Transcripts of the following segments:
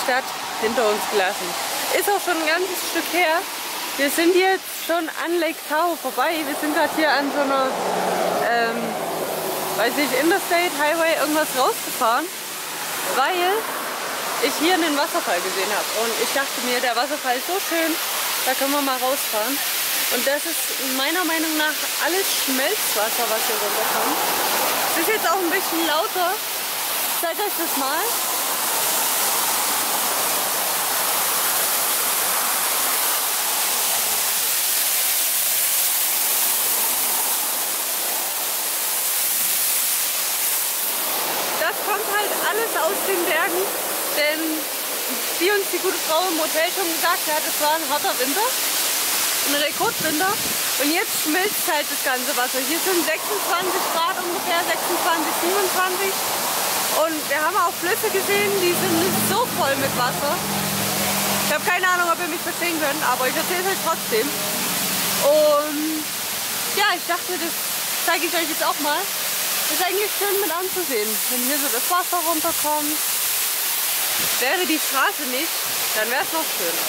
Stadt hinter uns gelassen. Ist auch schon ein ganzes Stück her. Wir sind jetzt schon an Lake Tahoe vorbei. Wir sind gerade hier an so einer, weiß nicht, Interstate, Highway, irgendwas rausgefahren, weil ich hier einen Wasserfall gesehen habe. Und ich dachte mir, der Wasserfall ist so schön, da können wir mal rausfahren. Und das ist meiner Meinung nach alles Schmelzwasser, was hier runterkommt. Es ist jetzt auch ein bisschen lauter. Ich zeige euch das mal. Das kommt halt alles aus den Bergen, denn wie uns die gute Frau im Hotel schon gesagt hat, es war ein harter Winter, ein Rekordwinter, und jetzt schmilzt halt das ganze Wasser. Hier sind 26 Grad ungefähr, 26, 27, und wir haben auch Flüsse gesehen, die sind so voll mit Wasser. Ich habe keine Ahnung, ob ihr mich verstehen könnt, aber ich erzähle es euch trotzdem. Und ja, ich dachte, das zeige ich euch jetzt auch mal. Ist eigentlich schön mit anzusehen, wenn hier so das Wasser runterkommt. Wäre die Straße nicht, dann wäre es noch schöner.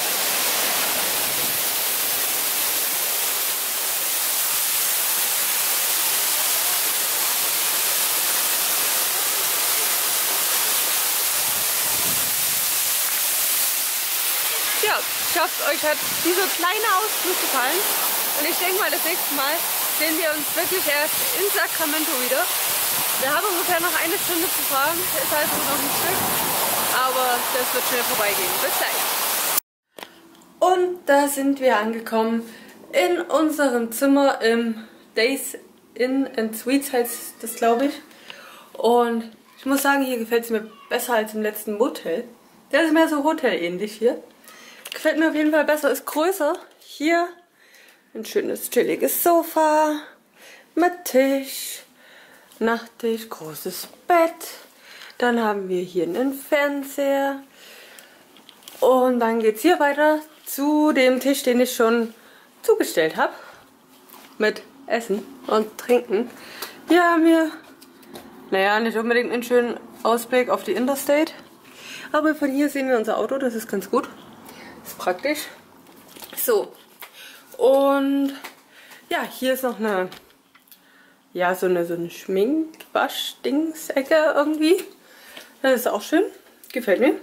Ja, ich hoffe, euch hat dieser kleine Ausflug gefallen. Und ich denke mal, das nächste Mal sehen wir uns wirklich erst in Sacramento wieder. Wir haben ungefähr noch eine Stunde zu fahren, ist also noch ein Stück, aber das wird schnell vorbeigehen. Bis gleich. Und da sind wir angekommen in unserem Zimmer im Days Inn and Suites heißt das, glaube ich. Und ich muss sagen, hier gefällt es mir besser als im letzten Motel. Der ist mehr so hotelähnlich hier. Gefällt mir auf jeden Fall besser, ist größer. Hier ein schönes chilliges Sofa mit Tisch. Nachttisch, großes Bett. Dann haben wir hier einen Fernseher. Und dann geht es hier weiter zu dem Tisch, den ich schon zugestellt habe. Mit Essen und Trinken. Hier haben wir, naja, nicht unbedingt einen schönen Ausblick auf die Interstate. Aber von hier sehen wir unser Auto, das ist ganz gut. Ist praktisch. So. Und ja, hier ist noch eine, ja, so eine Schminkwasch-Dings-Ecke irgendwie. Das ist auch schön. Gefällt mir.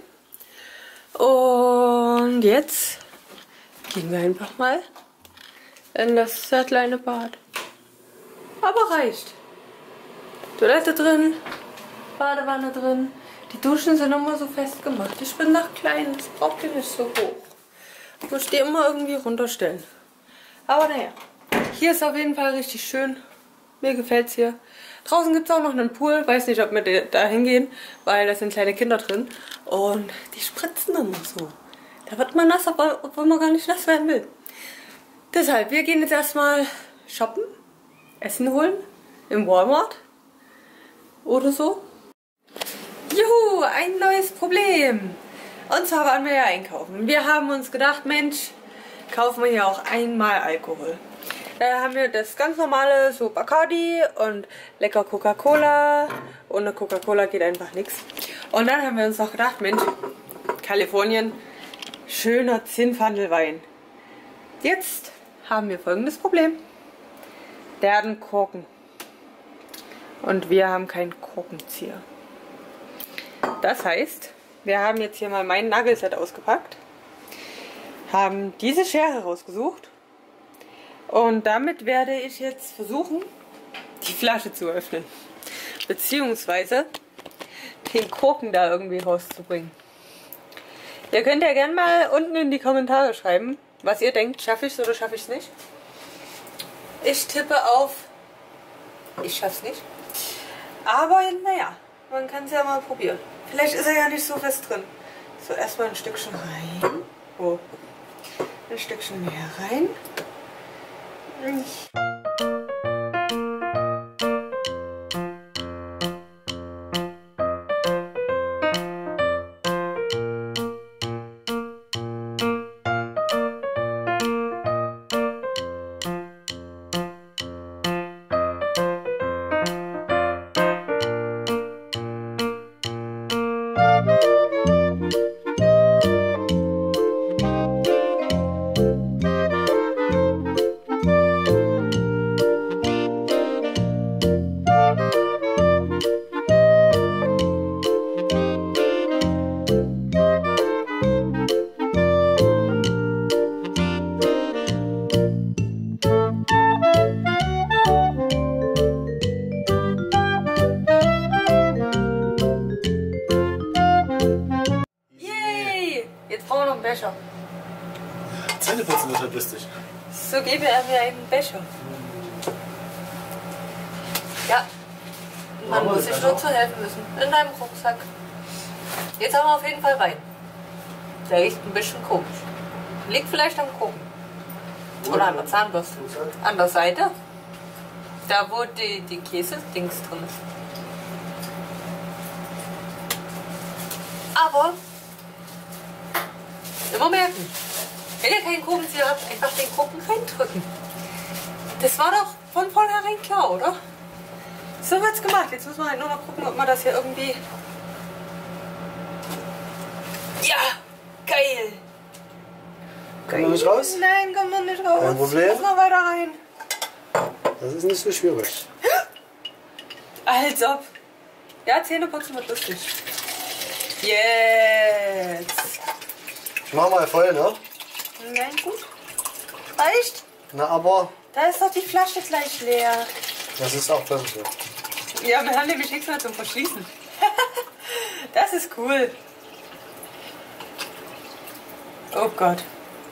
Und jetzt gehen wir einfach mal in das kleine Bad. Aber reicht. Toilette drin, Badewanne drin. Die Duschen sind immer so fest gemacht. Ich bin noch klein, das braucht ihr nicht so hoch. Ich muss die immer irgendwie runterstellen. Aber naja, hier ist auf jeden Fall richtig schön. Mir gefällt es hier. Draußen gibt es auch noch einen Pool. Weiß nicht, ob wir da hingehen, weil da sind kleine Kinder drin. Und die spritzen immer so. Da wird man nass, obwohl man gar nicht nass werden will. Deshalb, wir gehen jetzt erstmal shoppen, Essen holen im Walmart oder so. Juhu, ein neues Problem. Und zwar waren wir ja einkaufen. Wir haben uns gedacht, Mensch, kaufen wir hier auch einmal Alkohol. Da haben wir das ganz normale, so Bacardi und lecker Coca-Cola. Ohne Coca-Cola geht einfach nichts. Und dann haben wir uns noch gedacht, Mensch, Kalifornien, schöner Zinnfandelwein. Jetzt haben wir folgendes Problem. Der hat einen Korken. Und wir haben keinen Korkenzieher. Das heißt, wir haben jetzt hier mal mein Nagelset ausgepackt. Haben diese Schere rausgesucht. Und damit werde ich jetzt versuchen, die Flasche zu öffnen. Beziehungsweise den Korken da irgendwie rauszubringen. Ihr könnt ja gerne mal unten in die Kommentare schreiben, was ihr denkt. Schaffe ich es oder schaffe ich es nicht? Ich tippe auf, ich schaffe es nicht. Aber naja, man kann es ja mal probieren. Vielleicht ist er ja nicht so fest drin. So, erstmal ein Stückchen rein. Oh. Ein Stückchen mehr rein. Becher. Zähneputzen wird halt lustig. So gebe er mir einen Becher. Ja, man muss sich nur zu helfen müssen. In deinem Rucksack. Jetzt haben wir auf jeden Fall Wein. Der riecht ein bisschen komisch. Liegt vielleicht am Kuchen. Oder an der Zahnbürste. An der Seite. Da wo die Käse-Dings drin ist. Aber immer merken, wenn ihr keinen Kuchenzieher habt, einfach den Kuchen reindrücken. Das war doch von vornherein klar, oder? So wird's gemacht. Jetzt muss man halt nur noch gucken, ob man das hier irgendwie... Ja! Geil! Kommt noch nicht raus? Nein, komm noch nicht raus. Kein Problem. Lass mal weiter rein. Das ist nicht so schwierig. Als ob. Ja, Zähneputzen wird lustig. Jetzt. Ich mach mal voll, ne? Nein, gut. Reicht? Na, aber Da ist doch die Flasche gleich leer. das ist auch besser so. Ja, wir haben nämlich nichts mehr zum Verschließen. Das ist cool. Oh Gott.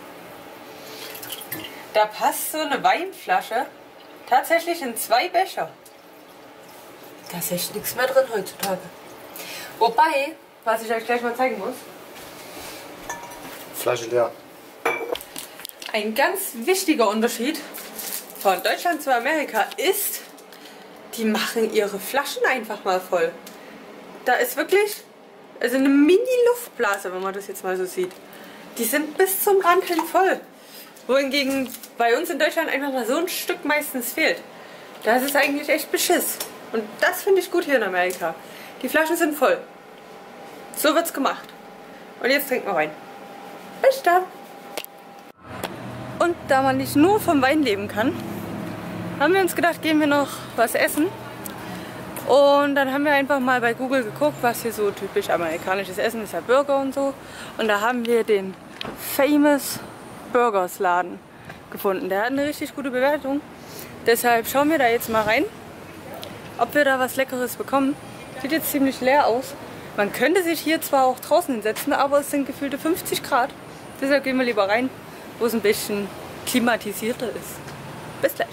Da passt so eine Weinflasche tatsächlich in 2 Becher. Da ist echt nichts mehr drin heutzutage. Wobei, was ich euch gleich mal zeigen muss, Flasche leer. ein ganz wichtiger Unterschied von Deutschland zu Amerika ist, die machen ihre Flaschen einfach mal voll. Da ist wirklich also eine Mini-Luftblase, wenn man das jetzt mal so sieht. Die sind bis zum Rand hin voll. Wohingegen bei uns in Deutschland einfach mal so ein Stück meistens fehlt. Da ist es eigentlich echt Beschiss. Und das finde ich gut hier in Amerika. Die Flaschen sind voll. So wird's gemacht. Und jetzt trinken wir Wein. Bis dann. Und da man nicht nur vom Wein leben kann, haben wir uns gedacht, gehen wir noch was essen. Und dann haben wir einfach mal bei Google geguckt, was hier so typisch amerikanisches Essen ist, ja Burger und so. Und da haben wir den Famous Burgers Laden gefunden. Der hat eine richtig gute Bewertung. Deshalb schauen wir da jetzt mal rein, ob wir da was Leckeres bekommen. Sieht jetzt ziemlich leer aus. Man könnte sich hier zwar auch draußen hinsetzen, aber es sind gefühlte 50 Grad. Deshalb gehen wir lieber rein, wo es ein bisschen klimatisierter ist. Bis gleich.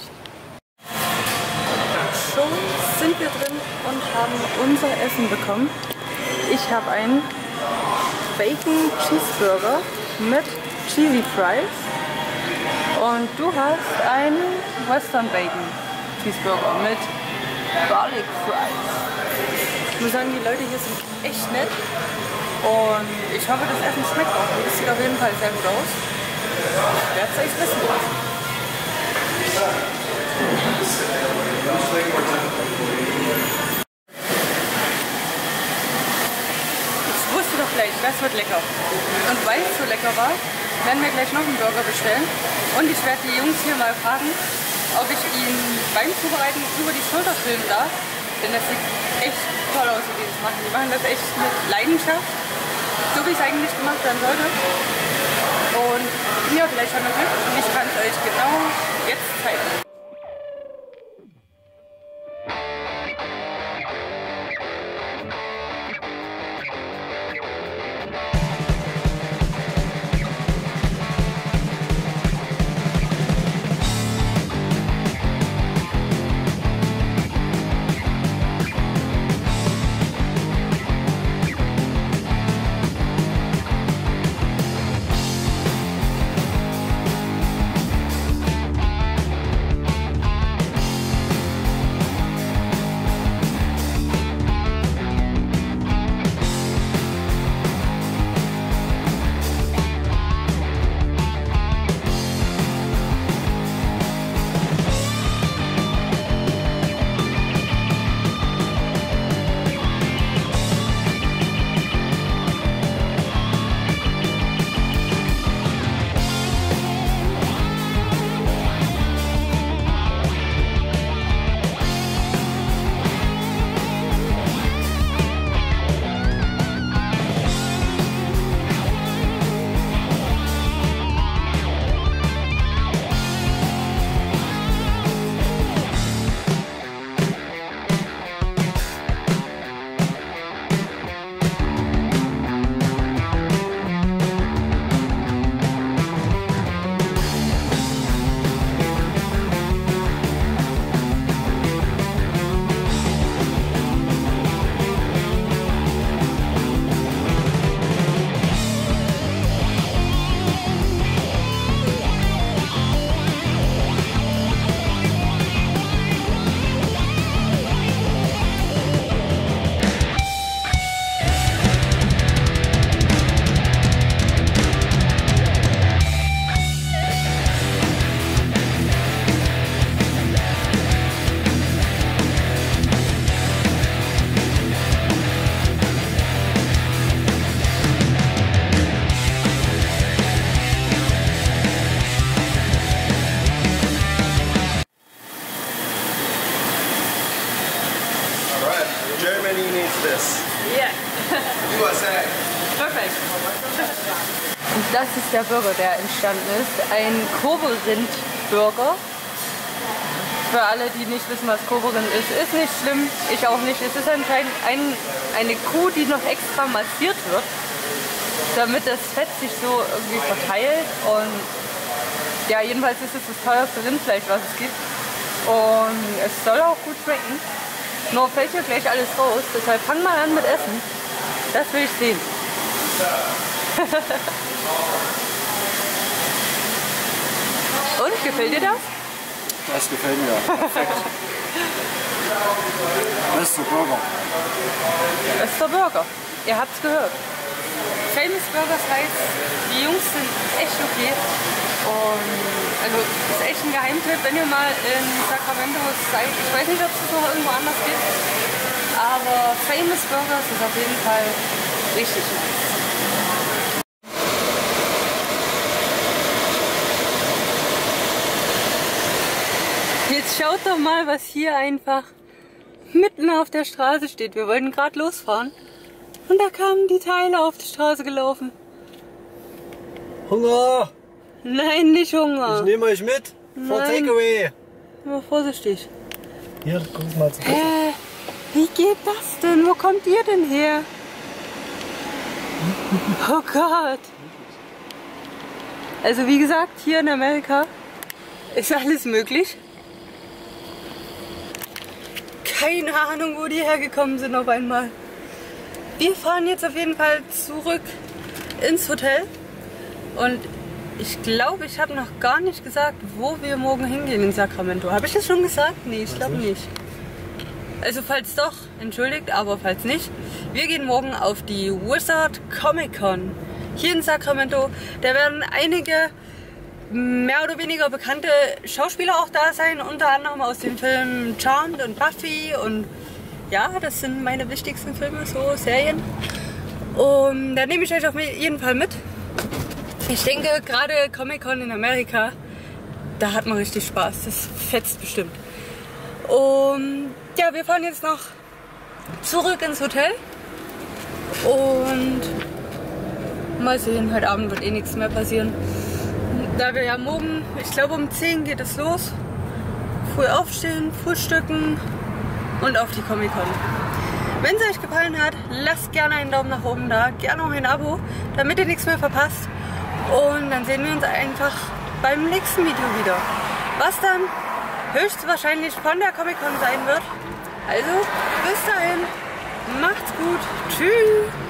Schon sind wir drin und haben unser Essen bekommen. Ich habe einen Bacon Cheeseburger mit Cheesy Fries und du hast einen Western Bacon Cheeseburger mit Garlic Fries. Ich muss sagen, die Leute hier sind echt nett und ich hoffe, das Essen schmeckt auch. Das sieht auf jeden Fall sehr gut aus. Ich werde es euch wissen lassen. Ich wusste doch gleich, das wird lecker. Und weil es so lecker war, werden wir gleich noch einen Burger bestellen. Und ich werde die Jungs hier mal fragen, ob ich ihnen beim Zubereiten über die Schulter filmen darf. Denn das sieht echt toll aus, wie die das machen. Die machen das echt mit Leidenschaft, so wie es eigentlich gemacht werden sollte. Und ja, vielleicht haben wir Glück und ich kann es euch genau jetzt zeigen. this. Yeah. USA. Perfekt. Und das ist der Burger, der entstanden ist. Ein Kobe-Rind-Burger. Für alle, die nicht wissen, was Kobe-Rind ist nicht schlimm. Ich auch nicht. Es ist anscheinend eine Kuh, die noch extra massiert wird, damit das Fett sich so irgendwie verteilt. Und ja, jedenfalls ist es das teuerste Rindfleisch, was es gibt. Und es soll auch gut schmecken. Nur fällt hier gleich alles raus. Deshalb fang mal an mit Essen. Das will ich sehen. Und, gefällt dir das? Das gefällt mir. Perfekt. Bester Burger. Bester Burger. Ihr habt's gehört. Famous Burgers heißt, die Jungs sind echt okay. Und also ist echt ein Geheimtipp, wenn ihr mal in Sacramento seid. Ich weiß nicht, ob es das noch irgendwo anders gibt. Aber Famous Burgers ist auf jeden Fall richtig nice. Jetzt schaut doch mal, was hier einfach mitten auf der Straße steht. Wir wollten gerade losfahren und da kamen die Teile auf die Straße gelaufen. Hunger! Nein, nicht Hunger. Ich nehme euch mit. For Takeaway. Mal vorsichtig. Hier, guck mal zu. Wie geht das denn? Wo kommt ihr denn her? Oh Gott. Also wie gesagt, hier in Amerika ist alles möglich. Keine Ahnung, wo die hergekommen sind auf einmal. Wir fahren jetzt auf jeden Fall zurück ins Hotel. Und ich glaube, ich habe noch gar nicht gesagt, wo wir morgen hingehen in Sacramento. Habe ich das schon gesagt? Nee, ich glaube nicht. Also falls doch, entschuldigt, aber falls nicht. Wir gehen morgen auf die Wizard Comic Con hier in Sacramento. Da werden einige mehr oder weniger bekannte Schauspieler auch da sein, unter anderem aus den Filmen Charmed und Buffy und ja, das sind meine wichtigsten Filme, so Serien. Und da nehme ich euch auf jeden Fall mit. Ich denke, gerade Comic-Con in Amerika, da hat man richtig Spaß, das fetzt bestimmt. Und ja, wir fahren jetzt noch zurück ins Hotel und mal sehen, heute Abend wird eh nichts mehr passieren. Da wir ja morgen, ich glaube um 10 geht es los, früh aufstehen, frühstücken und auf die Comic-Con. Wenn es euch gefallen hat, lasst gerne einen Daumen nach oben da, gerne auch ein Abo, damit ihr nichts mehr verpasst. Und dann sehen wir uns einfach beim nächsten Video wieder. Was dann höchstwahrscheinlich von der Comic-Con sein wird. Also bis dahin, macht's gut, tschüss!